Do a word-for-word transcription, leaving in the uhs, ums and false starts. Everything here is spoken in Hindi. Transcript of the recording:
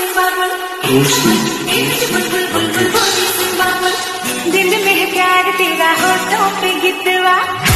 दिल में है प्यार तेरा होठों पे गितवा।